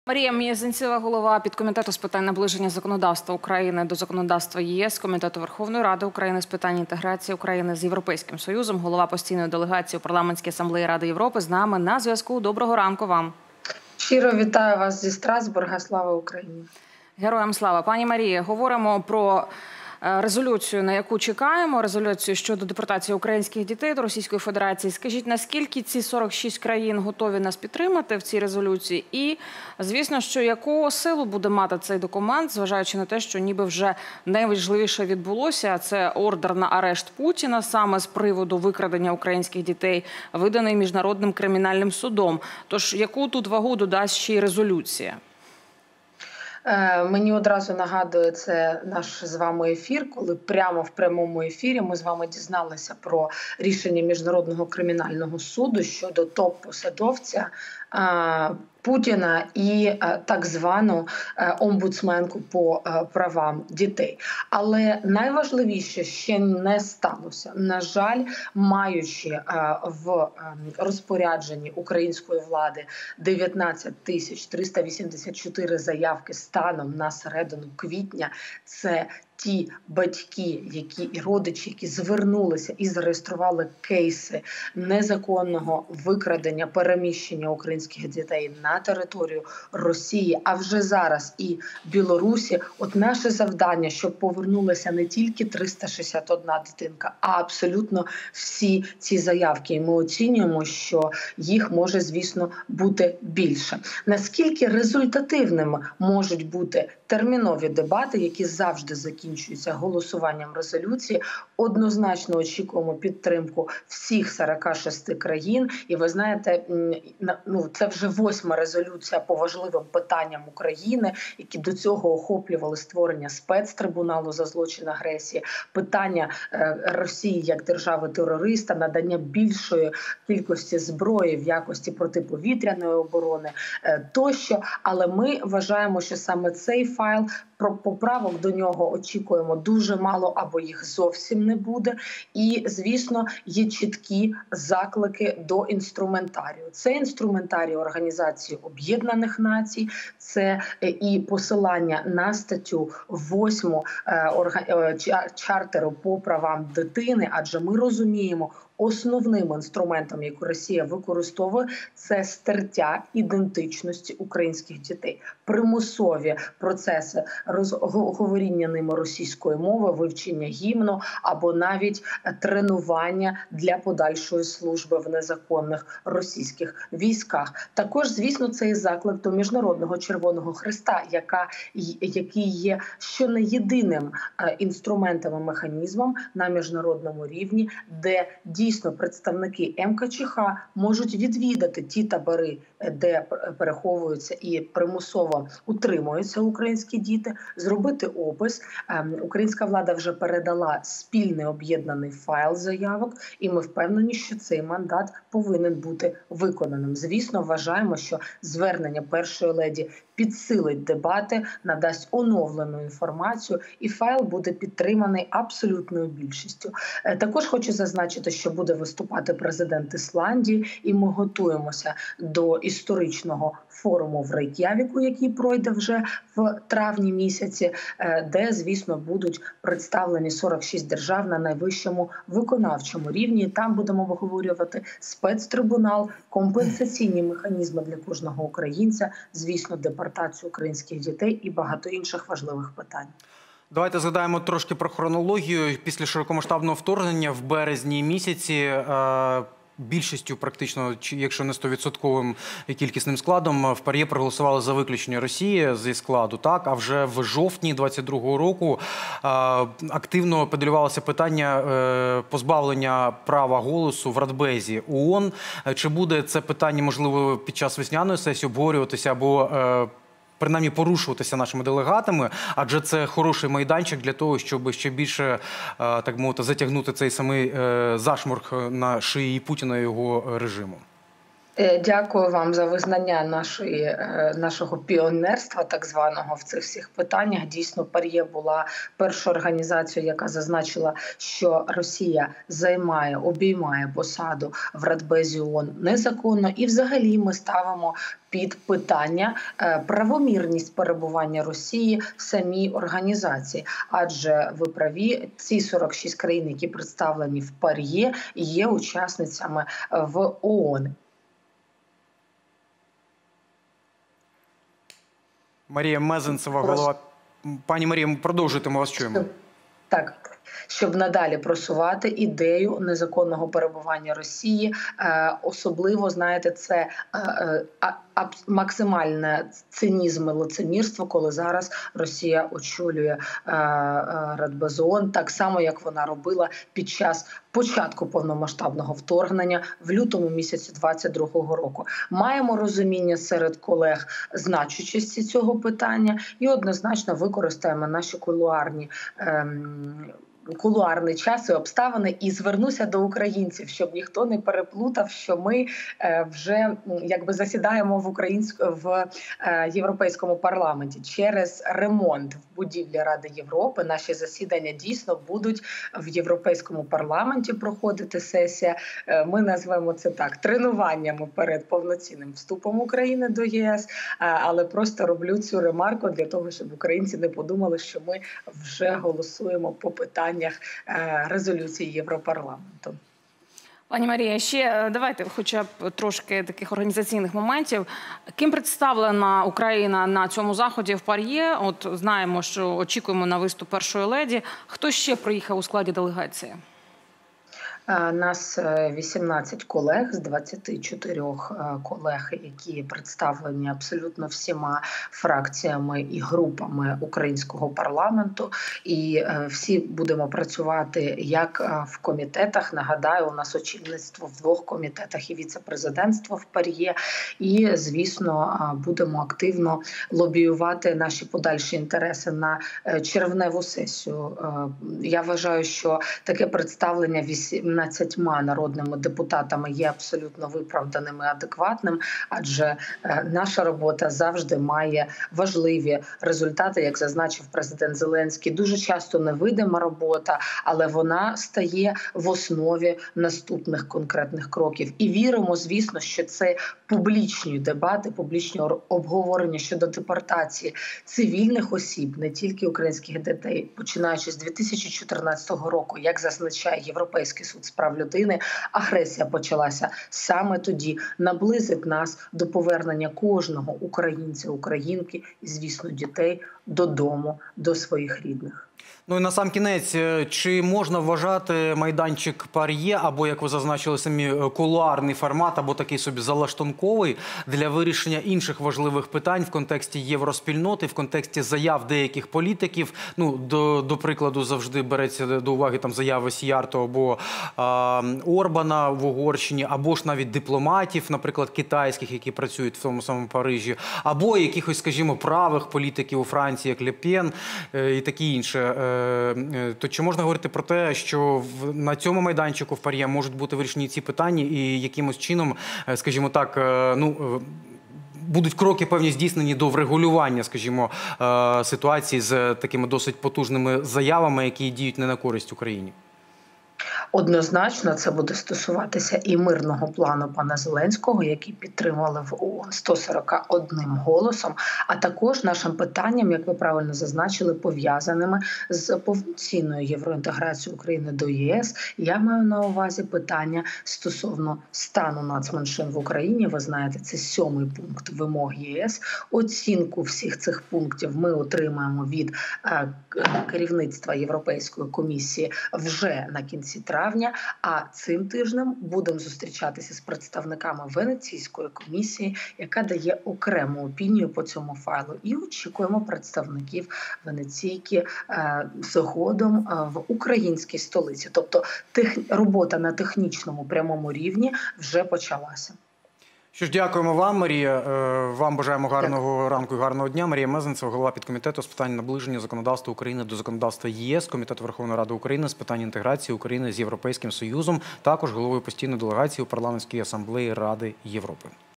Марія Мезенцева, голова підкомітету з питань наближення законодавства України до законодавства ЄС, Комітету Верховної Ради України з питань інтеграції України з Європейським Союзом, голова постійної делегації у Парламентській асамблеї Ради Європи з нами на зв'язку. Доброго ранку вам. Щиро вітаю вас зі Страсбурга. Слава Україні. Героям слава. Пані Марія, говоримо про резолюцію, на яку чекаємо, резолюцію щодо депортації українських дітей до Російської Федерації. Скажіть, наскільки ці 46 країн готові нас підтримати в цій резолюції? І, звісно, що яку силу буде мати цей документ, зважаючи на те, що ніби вже найважливіше відбулося, це ордер на арешт Путіна саме з приводу викрадення українських дітей, виданий Міжнародним кримінальним судом. Тож, яку тут вагу додасть ще й резолюція? Мені одразу нагадує це наш з вами ефір, коли прямо в прямому ефірі ми з вами дізналися про рішення Міжнародного кримінального суду щодо топ-посадовця Путіна і так звану омбудсменку по правам дітей. Але найважливіше ще не сталося. На жаль, маючи в розпорядженні української влади 19 384 заявки станом на середину квітня, це ті батьки, і родичі, які звернулися і зареєстрували кейси незаконного викрадення, переміщення українських дітей на територію Росії, а вже зараз і Білорусі. От наше завдання, щоб повернулися не тільки 361 дитинка, а абсолютно всі ці заявки. І ми оцінюємо, що їх може, звісно, бути більше. Наскільки результативними можуть бути термінові дебати, які завжди закінчуються голосуванням резолюції, однозначно очікуємо підтримку всіх 46 країн. І ви знаєте, це вже 8-ма резолюція по важливим питанням України, які до цього охоплювали створення спецтрибуналу за злочин агресії, питання Росії як держави-терориста, надання більшої кількості зброї в якості протиповітряної оборони тощо. Але ми вважаємо, що саме цей файл, про поправок до нього очікуємо дуже мало або їх зовсім не буде. І, звісно, є чіткі заклики до інструментарію. Це інструментарій Організації Об'єднаних Націй, це і посилання на статтю 8 чартеру по правам дитини, адже ми розуміємо, основним інструментом, який Росія використовує, це стертя ідентичності українських дітей. Примусові процеси говоріння ними російської мови, вивчення гімну або навіть тренування для подальшої служби в незаконних російських військах. Також, звісно, це і заклик до Міжнародного Червоного Хреста, який є що не єдиним інструментом і механізмом на міжнародному рівні, де дійсно представники МКЧХ можуть відвідати ті табори, де переховуються і примусово утримуються українські діти, зробити опис. Українська влада вже передала спільний об'єднаний файл заявок, і ми впевнені, що цей мандат повинен бути виконаним. Звісно, вважаємо, що звернення першої леді підсилить дебати, надасть оновлену інформацію, і файл буде підтриманий абсолютною більшістю. Також хочу зазначити, що буде виступати президент Ісландії, і ми готуємося до історичного форуму в Рейк'явіку, який пройде вже в травні місяці, де, звісно, будуть представлені 46 держав на найвищому виконавчому рівні. Там будемо обговорювати спецтрибунал, компенсаційні механізми для кожного українця, звісно, депортацію українських дітей і багато інших важливих питань. Давайте згадаємо трошки про хронологію. Після широкомасштабного вторгнення в березні місяці більшістю практично, якщо не 100% кількісним складом, в ПАРЄ проголосували за виключення Росії зі складу. Так? А вже в жовтні 2022 року активно педалювалося питання позбавлення права голосу в Радбезі ООН. Чи буде це питання, можливо, під час весняної сесії обговорюватися або принаймні порушуватися нашими делегатами, адже це хороший майданчик для того, щоб ще більше, так мовити, затягнути цей самий зашморг на шиї Путіна і його режиму? Дякую вам за визнання нашого піонерства, так званого, в цих всіх питаннях. Дійсно, ПАРЄ була першою організацією, яка зазначила, що Росія обіймає посаду в Радбезі ООН незаконно. І взагалі ми ставимо під питання правомірність перебування Росії в самій організації. Адже ви праві, ці 46 країн, які представлені в ПАРЄ, є учасницями в ООН. Марія Мезенцева, голова. Пані Марія, продовжуйте, ми вас чуємо. Так, щоб надалі просувати ідею незаконного перебування Росії, особливо, знаєте, це максимальне цинізм і лицемірство, коли зараз Росія очолює Радбез ООН, так само, як вона робила під час початку повномасштабного вторгнення в лютому місяці 2022 року. Маємо розуміння серед колег значущості цього питання і однозначно використаємо наші кулуарний час і обставини, і звернуся до українців, щоб ніхто не переплутав, що ми вже засідаємо в Європейському парламенті. Через ремонт в будівлі Ради Європи наші засідання дійсно будуть в Європейському парламенті проходити сесія. Ми назвемо це так, тренуваннями перед повноцінним вступом України до ЄС, але просто роблю цю ремарку для того, щоб українці не подумали, що ми вже голосуємо по питаннях резолюції Європарламенту. Пані Марія, ще давайте хоча б трошки таких організаційних моментів. Ким представлена Україна на цьому заході в ПАРЄ? От знаємо, що очікуємо на виступ першої леді. Хто ще приїхав у складі делегації? Нас 18 колег з 24 колег, які представлені абсолютно всіма фракціями і групами українського парламенту. І всі будемо працювати як в комітетах. Нагадаю, у нас очільництво в 2 комітетах і віце-президентство в ПАРЄ. І, звісно, будемо активно лобіювати наші подальші інтереси на червневу сесію. Я вважаю, що таке представлення 18 народними депутатами є абсолютно виправданим і адекватним, адже наша робота завжди має важливі результати, як зазначив президент Зеленський. Дуже часто невидима робота, але вона стає в основі наступних конкретних кроків. І віримо, звісно, що це публічні дебати, публічні обговорення щодо депортації цивільних осіб, не тільки українських дітей, починаючи з 2014 року, як зазначає Європейський суд з прав людини, агресія почалася саме тоді, наблизить нас до повернення кожного українця, українки і, звісно, дітей додому, до своїх рідних. Ну і насамкінець, чи можна вважати майданчик ПАРЄ, або, як ви зазначили самі, кулуарний формат, або такий собі залаштунковий для вирішення інших важливих питань в контексті євроспільноти, в контексті заяв деяких політиків? Ну, до прикладу, завжди береться до уваги там заяви Сіярто або Орбана в Угорщині, або ж навіть дипломатів, наприклад, китайських, які працюють в тому самому Парижі, або якихось, скажімо, правих політиків у Франції, як Ле Пен і таке інше. То чи можна говорити про те, що на цьому майданчику в ПАРЄ можуть бути вирішені ці питання і якимось чином, скажімо так, будуть кроки певні здійснені до врегулювання, скажімо, ситуації з такими досить потужними заявами, які діють не на користь Україні? Однозначно це буде стосуватися і мирного плану пана Зеленського, який підтримали в ООН 141 голосом, а також нашим питанням, як ви правильно зазначили, пов'язаними з повноцінною євроінтеграцією України до ЄС. Я маю на увазі питання стосовно стану нацменшин в Україні. Ви знаєте, це 7-й пункт вимог ЄС. Оцінку всіх цих пунктів ми отримаємо від керівництва Європейської комісії вже на кінці травня, а цим тижнем будемо зустрічатися з представниками Венеційської комісії, яка дає окрему опінію по цьому файлу. І очікуємо представників Венеційки згодом в українській столиці. Тобто робота на технічному прямому рівні вже почалася. Що ж, дякуємо вам, Марія. Вам бажаємо гарного ранку і гарного дня. Марія Мезенцева, голова підкомітету з питань наближення законодавства України до законодавства ЄС, Комітету Верховної Ради України з питань інтеграції України з Європейським Союзом, також головою постійної делегації у Парламентській асамблеї Ради Європи.